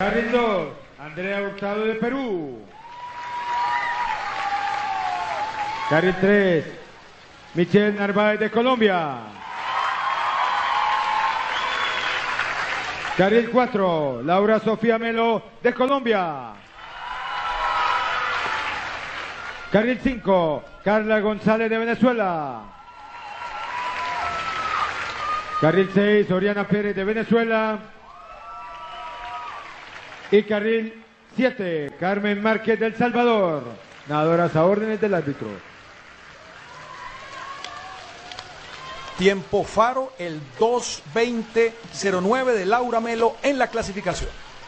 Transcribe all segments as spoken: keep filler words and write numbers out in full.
Carril dos, Andrea Hurtado de Perú. Carril tres, Michelle Narváez de Colombia. Carril cuatro, Laura Sofía Melo de Colombia. Carril cinco, Carla González de Venezuela. Carril seis, Oriana Pérez de Venezuela. Y carril siete, Carmen Márquez del Salvador. Nadadoras a órdenes del árbitro. Tiempo Faro, el dos veinte cero nueve de Laura Melo en la clasificación.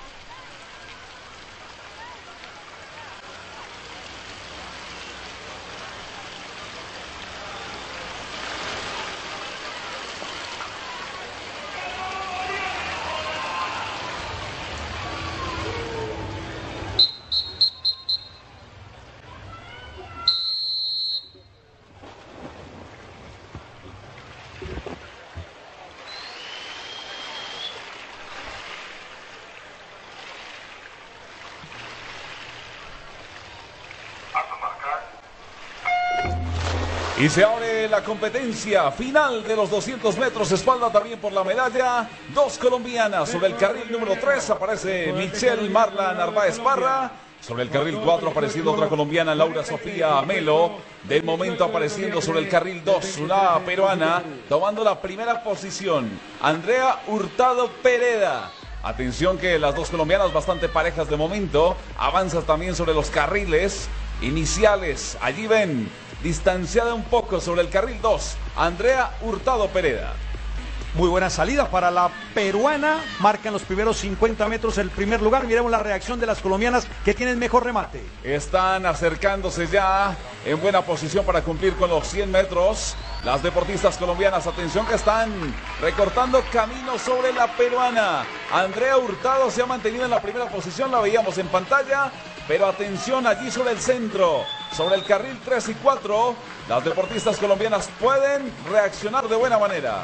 Y se abre la competencia final de los doscientos metros, espalda también por la medalla. Dos colombianas. Sobre el carril número tres aparece Michelle Marla Narváez Parra. Sobre el carril cuatro apareciendo otra colombiana, Laura Sofía Melo. De momento apareciendo sobre el carril dos, una peruana, tomando la primera posición, Andrea Hurtado Pereda. Atención que las dos colombianas bastante parejas de momento. Avanzan también sobre los carriles iniciales. Allí ven, distanciada un poco sobre el carril dos, Andrea Hurtado Pereda. Muy buena salida para la peruana, marcan los primeros cincuenta metros el primer lugar. Miremos la reacción de las colombianas que tienen mejor remate. Están acercándose ya en buena posición para cumplir con los cien metros. Las deportistas colombianas, atención que están recortando camino sobre la peruana. Andrea Hurtado se ha mantenido en la primera posición, la veíamos en pantalla. Pero atención allí sobre el centro, sobre el carril tres y cuatro, las deportistas colombianas pueden reaccionar de buena manera.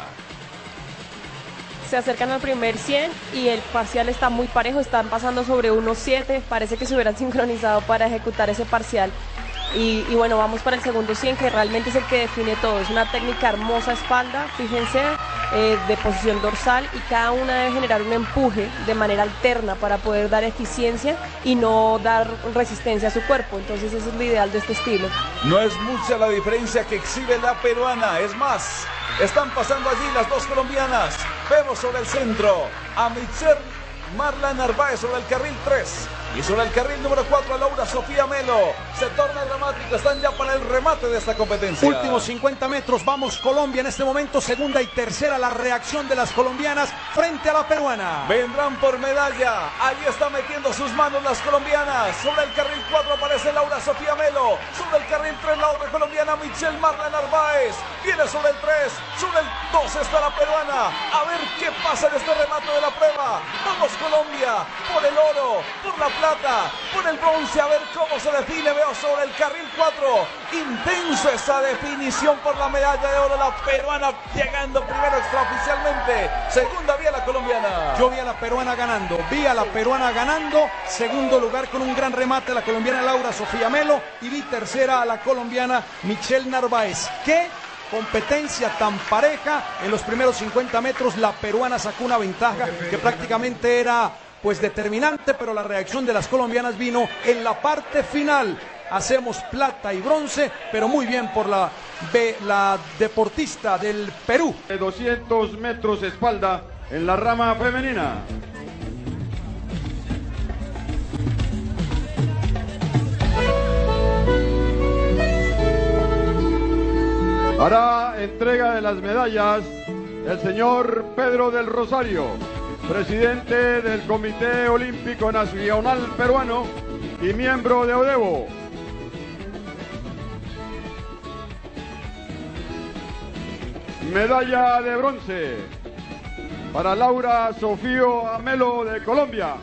Se acercan al primer cien y el parcial está muy parejo, están pasando sobre uno siete, parece que se hubieran sincronizado para ejecutar ese parcial. Y, y bueno, vamos para el segundo cien, que realmente es el que define todo. Es una técnica hermosa espalda, fíjense, eh, de posición dorsal, y cada una debe generar un empuje de manera alterna para poder dar eficiencia y no dar resistencia a su cuerpo. Entonces eso es lo ideal de este estilo. No es mucha la diferencia que exhibe la peruana, es más, están pasando allí las dos colombianas. Vemos sobre el centro a Michelle Marla Narváez sobre el carril tres. Y sobre el carril número cuatro, Laura Sofía Melo. Se torna dramático, están ya para el remate de esta competencia. Últimos cincuenta metros, vamos Colombia en este momento, segunda y tercera, la reacción de las colombianas frente a la peruana. Vendrán por medalla, ahí está metiendo sus manos las colombianas. Sobre el carril cuatro aparece Laura Sofía Melo. Sobre el carril tres, la otra colombiana, Michelle Marla Narváez. Viene sobre el tres, sobre el dos está la peruana. A ver qué pasa en este remate de la prueba. Vamos Colombia, por el oro, por la plata, por el bronce, a ver cómo se define. Veo sobre el carril cuatro, intenso esa definición por la medalla de oro, la peruana llegando primero extraoficialmente, segunda vía la colombiana. Yo vi a la peruana ganando, vi a la peruana ganando, segundo lugar con un gran remate la colombiana Laura Sofía Melo, y vi tercera a la colombiana Michelle Narváez. ¿Qué competencia tan pareja? En los primeros cincuenta metros la peruana sacó una ventaja que prácticamente era pues determinante, pero la reacción de las colombianas vino en la parte final. Hacemos plata y bronce, pero muy bien por la, la deportista del Perú. De doscientos metros espalda en la rama femenina. Hará entrega de las medallas el señor Pedro del Rosario, presidente del Comité Olímpico Nacional Peruano y miembro de ODEVO. Medalla de bronce para Laura Sofía Melo de Colombia.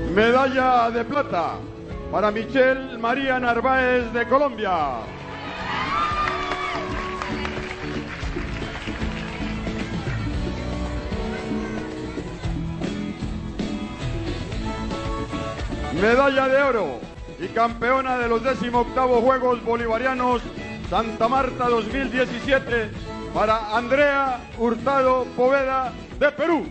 Medalla de plata para Michelle María Narváez de Colombia. Medalla de oro y campeona de los decimoctavos Juegos Bolivarianos Santa Marta dos mil diecisiete para Andrea Hurtado Poveda de Perú.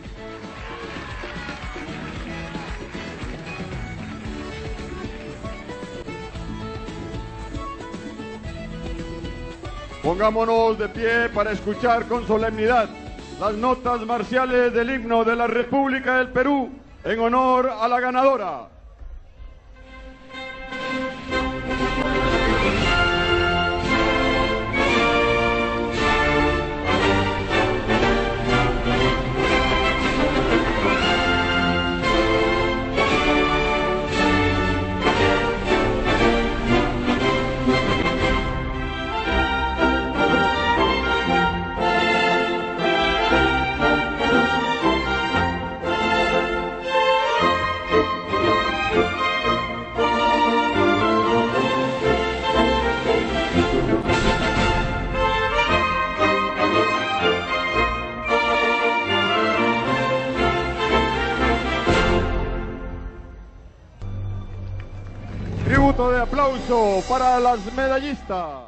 Pongámonos de pie para escuchar con solemnidad las notas marciales del himno de la República del Perú en honor a la ganadora. Tributo de aplauso para las medallistas.